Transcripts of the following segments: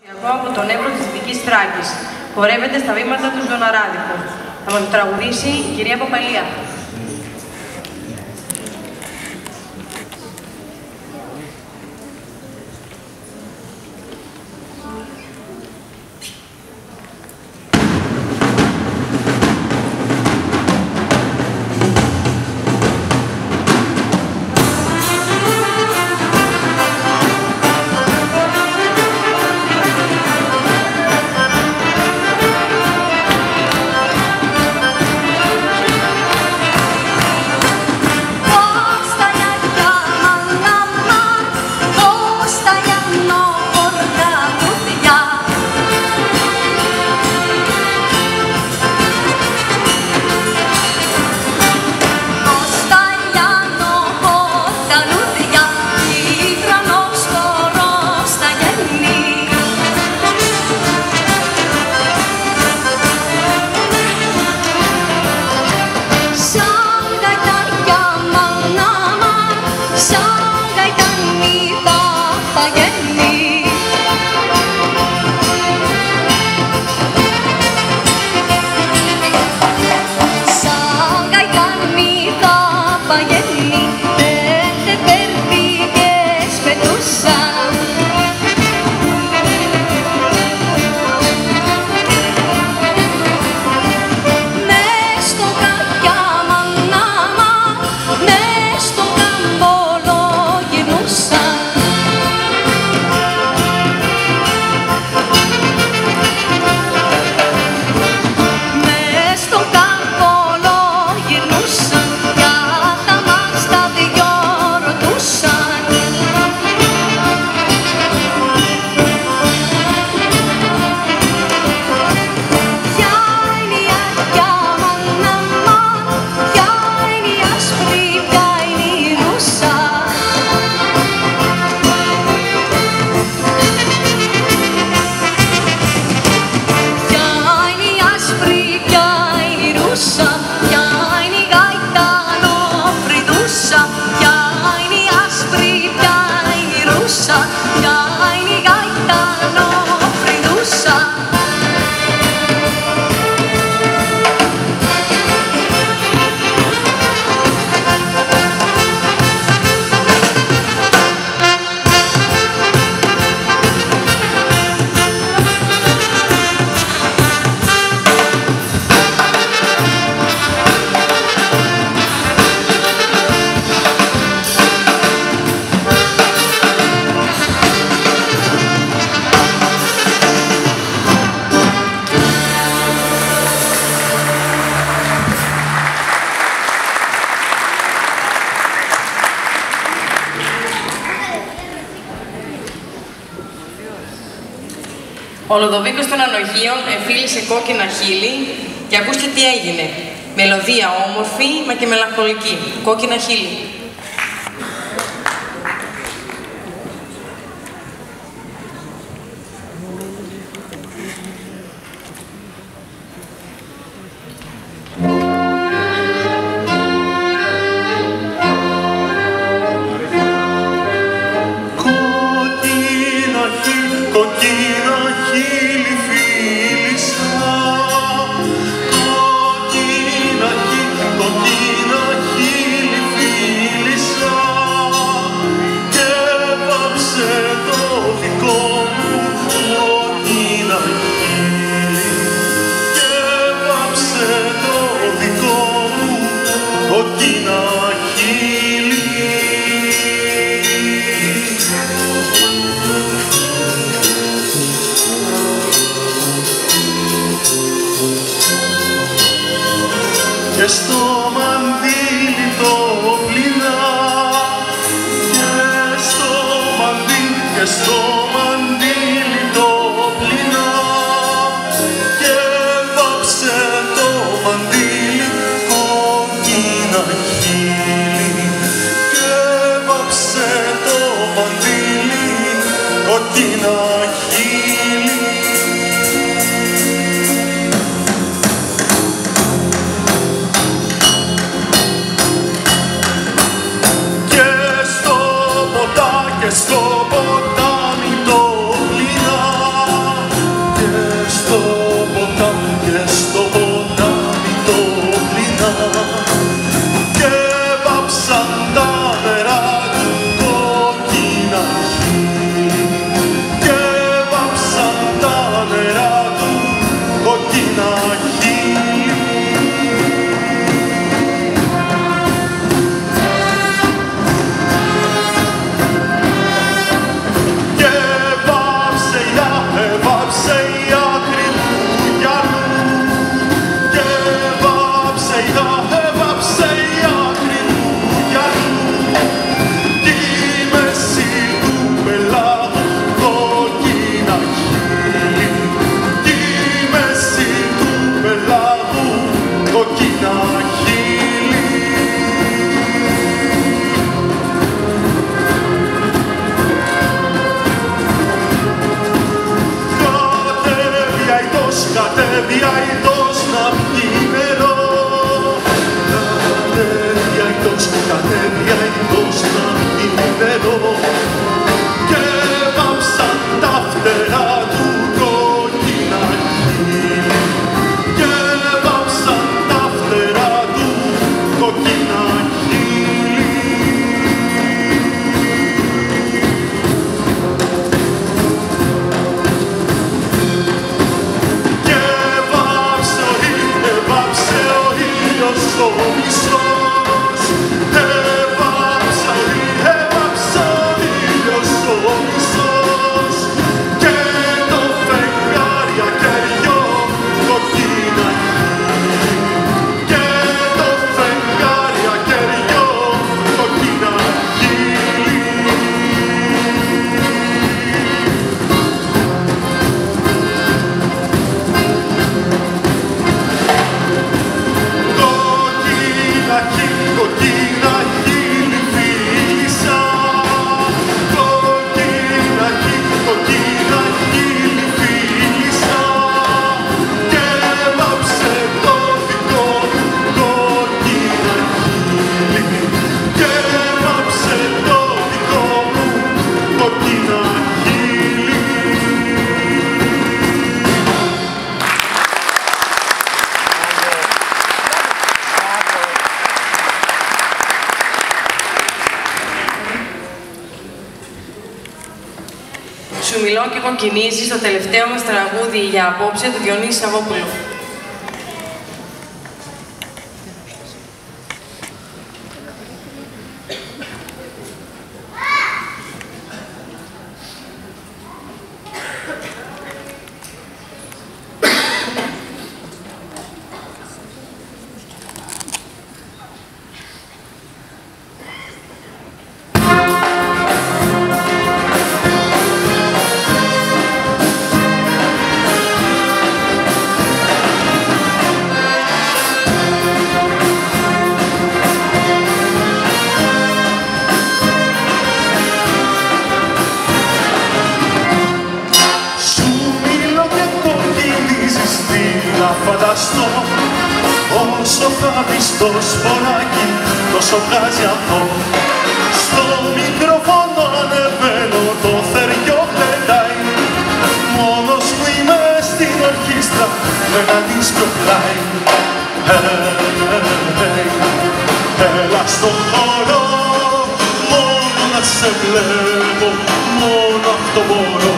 Εγώ από τον Εύρο της Δυτικής Θράκης. Χορεύεται στα βήματα του στον Αράδικο. Θα μας τραγουδήσει η κυρία Παπαλία. Ο Λοδοβίκος των Ανογείων εμφύλισε κόκκινα χείλη και ακούστε τι έγινε. Μελωδία όμορφη μα και μελαγχολική. Κόκκινα χείλη. Κοκκίνα χείλη φίλησα, κατέβει αητός να πιει νερό. Κατέβει αητός να πιει νερό. Και βάψαν τα φτερά του κόκκινα χείλη. Και βάψαν τα φτερά του κόκκινα χείλη. Και βάψε ο ήλιος ο μισός. Έβαψε ο ήλιος ο μισός. Και το φεγγάρι ακέριο κοκκίνα χείλη. Και το φεγγάρι ακέριο κοκκίνα χείλη. Κοκκίνα χείλη φίλησα. Κοκκίνα χείλη φίλησα. Και βάψε το δικό μου κοκκίνα χείλη. Και βάψε το δικό μου κοκκίνα χείλη. Σου μιλώ και κοκκινίζεις το τελευταίο μας τραγούδι για απόψε του Διονύση Σαββόπουλου. Φανταστώ όσο θα μπεις στο σποράκι τόσο βγάζει αυτό. Στο μικρόφωνο ανεβαίνω, το θεριό πετάει. Μόνος μου είμαι στην ορχήστρα με ένα δίσκο πλάι. Έλα στο χώρο, μόνο να σε βλέπω, μόνο αυτό μπορώ.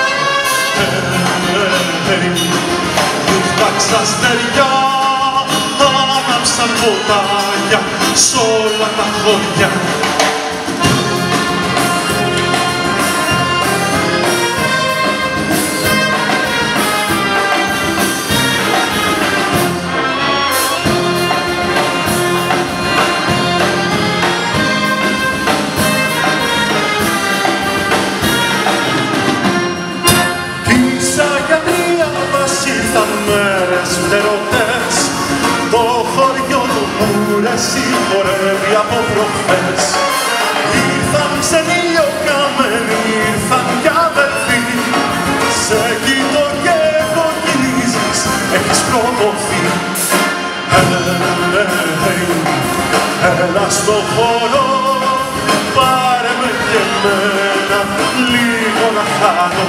Τα ξαστεριά άναψαν ποτάκια σ' όλα τα χωριά. Το χωριό του κούρεση χορεύει από προχθές. Ήρθαν σε ήλιο καμένοι, ήρθαν κι αδερφοί. Σε κοιτώ και κοκκινίζεις, έχεις προδοθεί. Έλα στο χώρο, πάρε με και εμένα, λίγο να χάνω.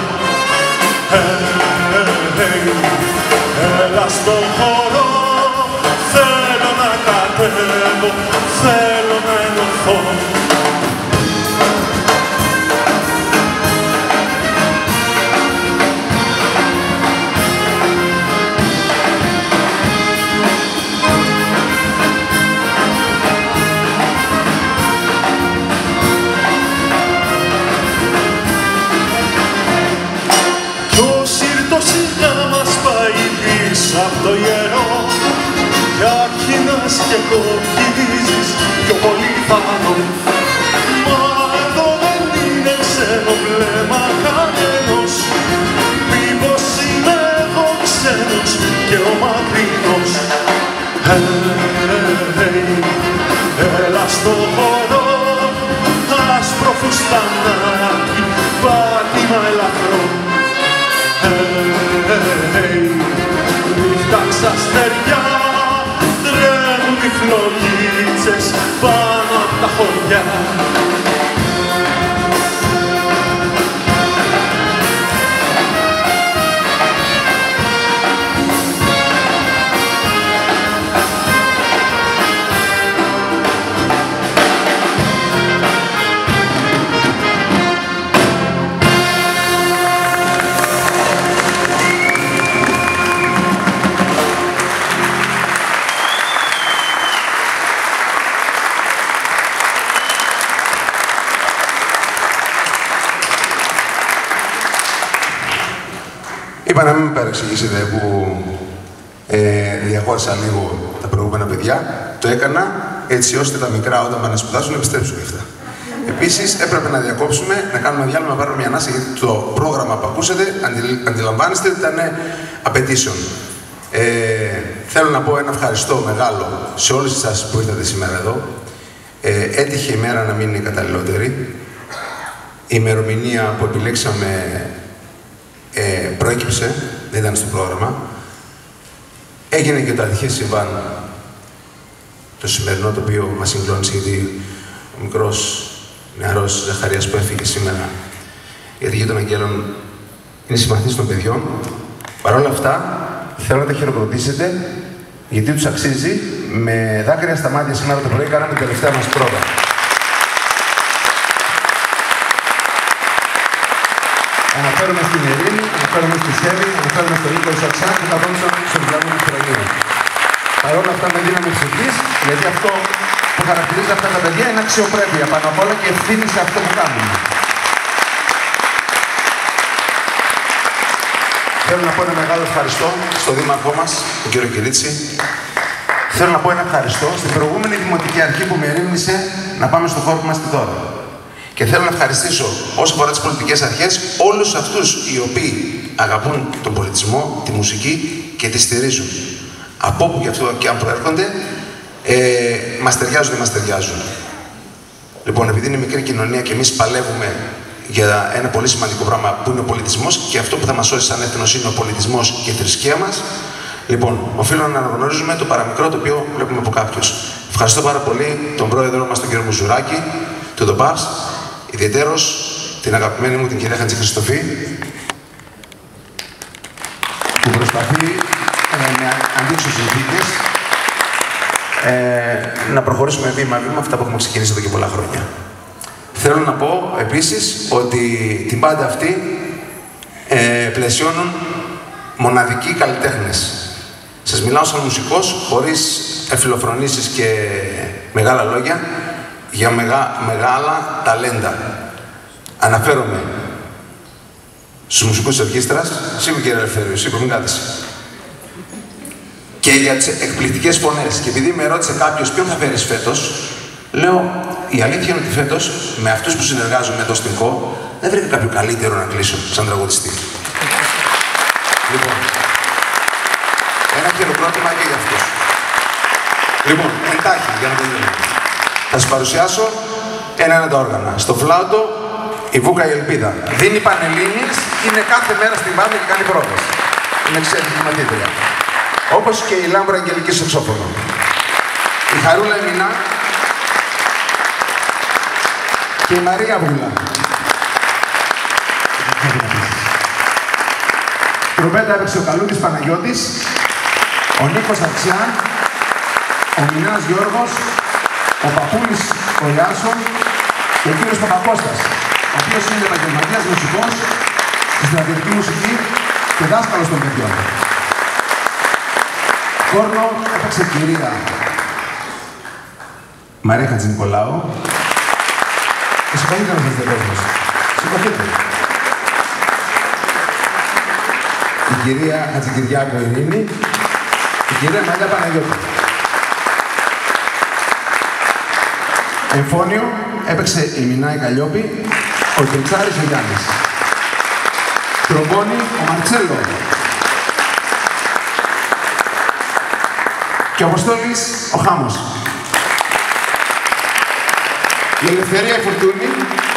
Έλα στο χώρο, θέλω να κατέβω, θέλω να ενωθώ. Κι ο σύρτος σιγά μας πάει πίσω απ' το ιερό. Κι αρχινάς και κοκκινίζεις πιο πολύ πάνω. Μα εδώ δεν είναι ξένο βλέμμα κανένος. Μήπως είμαι εγώ ξένος και ο μακρινός. Έλα στο χώρο, άσπρο φουστανάκι, πάτημα ελαφρό. Είπα να μην με παρεξηγήσετε που διαχώρισα λίγο τα προηγούμενα παιδιά. Το έκανα έτσι ώστε τα μικρά όταν πάνε να σπουδάσουν να επιστρέψουν αυτά. Επίσης έπρεπε να διακόψουμε, να κάνουμε διάλειμμα, να πάρουμε μια ανάσα, γιατί το πρόγραμμα που ακούσατε, αντιλαμβάνεστε, ήταν απαιτήσεων. Θέλω να πω ένα ευχαριστώ μεγάλο σε όλους εσάς που ήρθατε σήμερα εδώ. Έτυχε η μέρα να μην είναι η καταλληλότερη. Η ημερομηνία που επιλέξαμε προέκυψε, δεν ήταν στο πρόγραμμα. Έγινε και το ατυχές συμβάν το σημερινό, το οποίο μας συγκλώνησε, γιατί ο μικρός νεαρός Ζαχαρίας που έφυγε σήμερα για τη γη των Αγγέλων είναι συμμαθής των παιδιών. Παρ' όλα αυτά, θέλω να τα χειροκροτήσετε, γιατί τους αξίζει. Με δάκρυα στα μάτια σήμερα το πρωί κάναμε την τελευταία μας πρόβα. Αναφέρομαι στην Ειρήνη, αναφέρομαι στη Σέβη, αναφέρομαι στο Νίκο Σαξά και τα δόντια στον Βλάμιο του Τραγίου. Παρ' όλα αυτά με δύναμη ψυχής, γιατί αυτό που χαρακτηρίζει αυτά τα παιδιά είναι αξιοπρέπεια πάνω απ' όλα και ευθύνη σε αυτό που κάνουμε. Θέλω να πω ένα μεγάλο ευχαριστώ στον δήμαρχό μας, τον κύριο Κυρίτσι. Θέλω να πω ένα ευχαριστώ στην προηγούμενη δημοτική αρχή που με ερεύνησε να πάμε στον χώρο που είμαστε τώρα. Και θέλω να ευχαριστήσω όσο αφορά τις πολιτικές αρχές όλους αυτούς οι οποίοι αγαπούν τον πολιτισμό, τη μουσική και τη στηρίζουν. Από όπου και αυτό και αν προέρχονται, μας ταιριάζουν ή μας ταιριάζουν. Λοιπόν, επειδή είναι μικρή κοινωνία και εμείς παλεύουμε για ένα πολύ σημαντικό πράγμα που είναι ο πολιτισμός, και αυτό που θα μας σώσει σαν έθνος είναι ο πολιτισμός και η θρησκεία μας, λοιπόν, οφείλω να αναγνωρίζουμε το παραμικρό το οποίο βλέπουμε από κάποιους. Ευχαριστώ πάρα πολύ τον πρόεδρο μας, τον κύριο Μουζουράκη, του ΔΟΠΑΒΣ, ιδιαιτέρως την αγαπημένη μου την κυρία Χατζηχριστοφή, που προσπαθεί με αντίξωες συνθήκες να προχωρήσουμε βήμα-βήμα αυτά που έχουμε ξεκινήσει εδώ και πολλά χρόνια. Θέλω να πω επίσης ότι την πάντα αυτή πλαισιώνουν μοναδικοί καλλιτέχνες. Σας μιλάω σαν μουσικός, χωρίς εφιλοφρονήσεις και μεγάλα λόγια, για μεγάλα ταλέντα. Αναφέρομαι στους μουσικούς της ορχήστρας, σίγουρα κύριε Ελευθερίου, σίγουρα μην κάθεσαι. Και για τις εκπληκτικές φωνές. Και επειδή με ρώτησε κάποιος ποιον θα φέρεις φέτος, λέω, η αλήθεια είναι ότι φέτος, με αυτούς που συνεργάζομαι εδώ στην ΚΟ, δεν βρήκα κάποιο καλύτερο να κλείσω σαν τραγουδιστή. Λοιπόν, ένα χειροκρότημα και για αυτούς. Λοιπόν, εντάχει, για να τελειώνουμε. Θα σας παρουσιάσω ένα τα όργανα. Στο φλάουτο, η Βούκα η Ελπίδα. Δίνει πανελλήνιες, είναι κάθε μέρα στην μπάντα και κάνει πρόβες. Είναι εξαιρετική μαθήτρια. Όπως και η Λάμπρα Αγγελική στο ξόφωνο. Η Χαρούλα Εμινά και η Μαρία Βούλα. Τρομπέτα έπαιξε ο Καλούδης Παναγιώτης, ο Νίκος Αξιάν, ο Μινάς Γιώργος, ο Παπούλης ο Ιάσον και ο κύριος Παπακώστας, ο οποίος είναι επαγγελματίας μουσικός στη στρατιωτική μουσική και δάσκαλος των παιδιών. Κόρνο έπαιξε κυρία Μαρία Χατζηνικολάου. Σηκωθείτε να σας δεχόσμος. Σηκωθείτε. Η κυρία Χατζικυριάκου Ειρήνη, η κυρία Μαρία Παναγιώτη. Εμφώνιο έπαιξε η Μινάη Καλλιόπη, ο Κελτσάρης ο Γιάννης. Τρομπόνι ο Μαρτσέλο. Και ο Αποστόλης ο Χάμος. Η Ελευθερία η Φορτούνη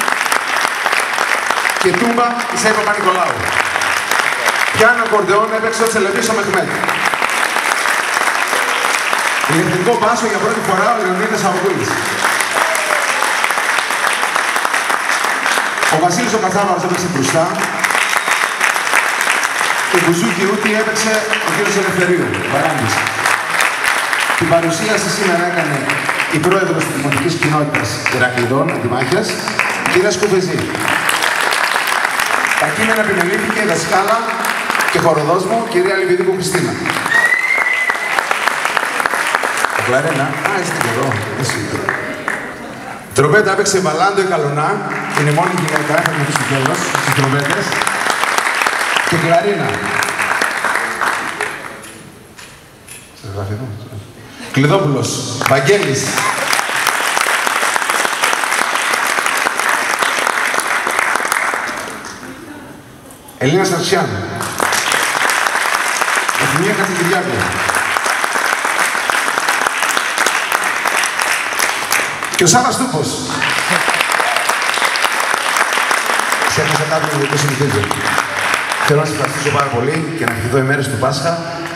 και τούμπα η Σέιπα Παπα-Νικολάου. Πιάνο ακορντεόν έπαιξε ο Τσελεβής ο Μεχμέτ. Ηλεκτρικό μπάσο για πρώτη φορά ο Λεωνίδας Αυγούλης. Ο Βασίλης ο Κατσάβαρος έπαιξε μπροστά. Και μπουζούκι ούτι έπαιξε ο κύριος Ελευθερίου, Βαράντης. Την παρουσίαση σήμερα έκανε η πρόεδρος της Δημοτικής Κοινότητας Ηρακλειδών, Αντιμάχιας, η κυρία Σκουβεζή. Τα κείμενα επιμελήθηκε η δασκάλα και χοροδός μου, κυρία Λιβιδίκου Χριστίνα. Ο κλαρένα, είστε και εδώ, εσύ. Τρομπέτα έπαιξε Βαλάντο η Καλονά, είναι η μόνη γυναίκα, θα πει στο τέλος, στις τρομπέτες. και κλαρίνα. Κλειδόπουλος, Βαγγέλης. Ελίνα Σαρτσιάν. Εθνία Χατζικυριάκου. Και ο Σάββας Τούπος. Ξέχασα κάποιον που συνηθίζω. Θέλω να σας ευχαριστήσω πάρα πολύ και να ευχηθώ οι μέρες του Πάσχα.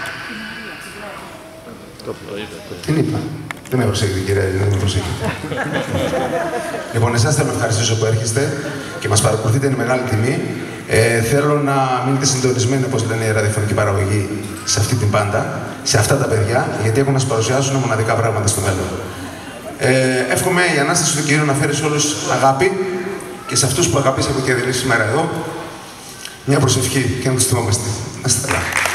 Την είπα. Δεν με προσέχετε, κυρία, δεν με προσέχετε. Λοιπόν, εσάς θέλω να ευχαριστήσω που έρχεστε και μας παρακολουθείτε, είναι μεγάλη τιμή. Θέλω να μείνετε συντονισμένοι, όπως λένε η ραδιοφωνική παραγωγή, σε αυτή την πάντα, σε αυτά τα παιδιά, γιατί έχουν να σας παρουσιάσουν μοναδικά πράγματα στο μέλλον. Εύχομαι η Ανάσταση του Κυρίου να φέρει σε όλους αγάπη και σε αυτούς που αγαπήσατε και δηλήσει σήμερα εδώ, μια προσευχή και να τους θυμόμαστε. Να είστε καλά.